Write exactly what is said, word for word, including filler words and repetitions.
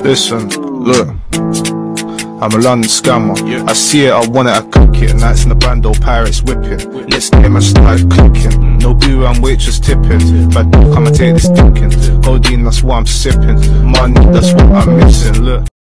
Listen, look, I'm a London scammer. I see it, I want it, I cook it. Nights in the bando, pirates whipping. Let's get my style clicking. No beer and waitress tipping. Bad dog, come and take this thinking. Codeine, that's what I'm sipping. Money, that's what I'm missing. Look.